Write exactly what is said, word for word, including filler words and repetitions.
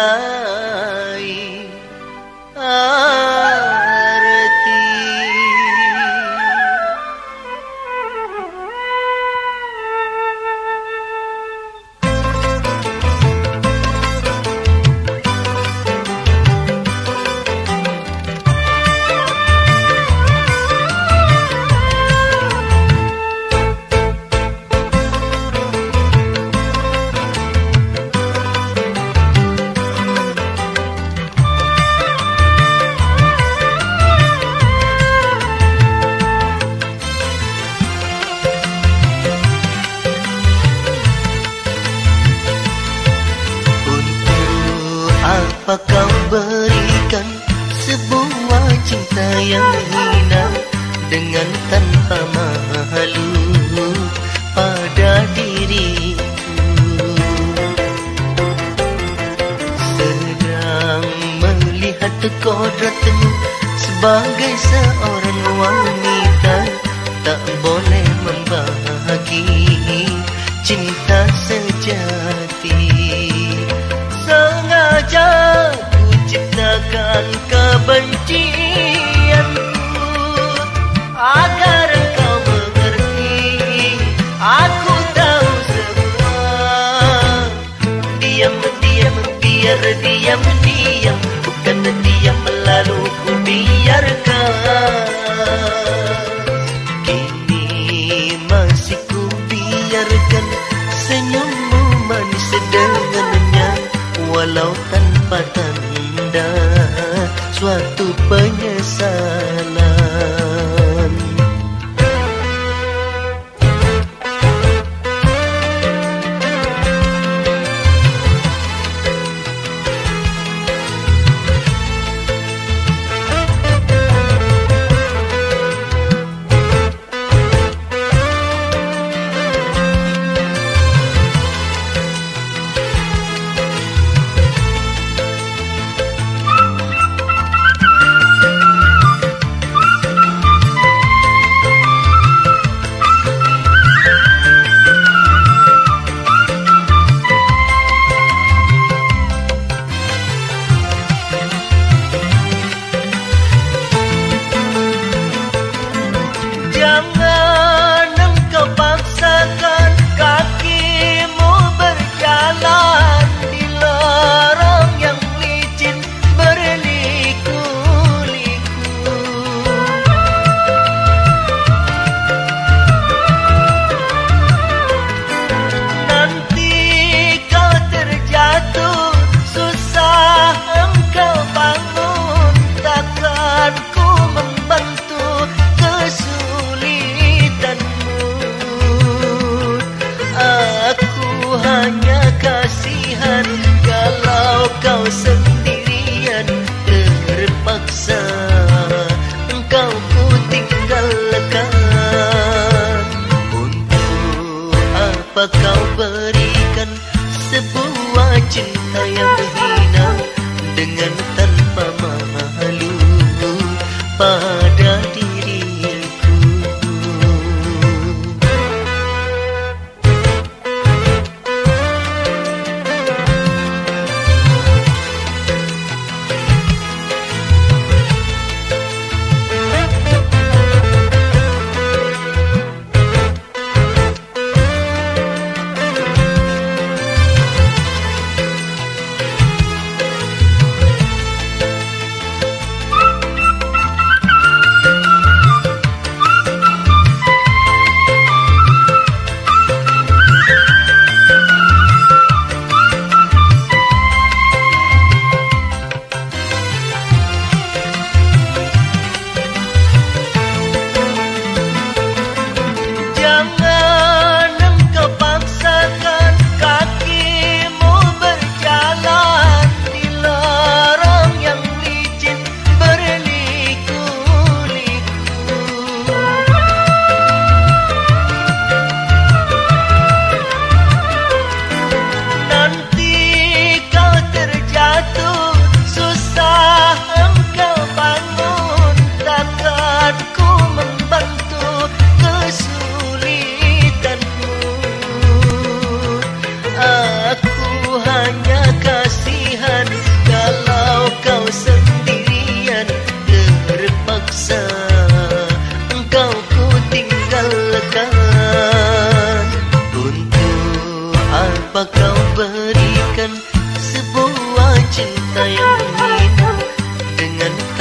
lain arti. Apa kau berikan sebuah cinta yang hina dengan tanpa malu pada diriku? Sedang melihat kodratmu sebagai seorang wanita, tak boleh membahagi cinta sejati. Sengaja ku ciptakan kebencianku agar engkau mengerti. Aku tahu semua. Diam-diam, biar diam-diam, bukan diam lalu ku biarkan. Kini masih ku biarkan senyummu manis dengannya, walau tanpa tanda suatu penyesalan. Jangan engkau paksakan kakimu berjalan di lorong yang licin berliku-liku. Nanti kau terjatuh, susah engkau bangun, takkan ku membantu kesulitanmu. Aku hanya kasihan kalau kau sendirian, terpaksa engkau ku tinggalkan. Untuk apa kau berikan sebuah cinta yang hina dengan tanpa malu pada diriku? Apa kau berikan sebuah cinta yang hina dengan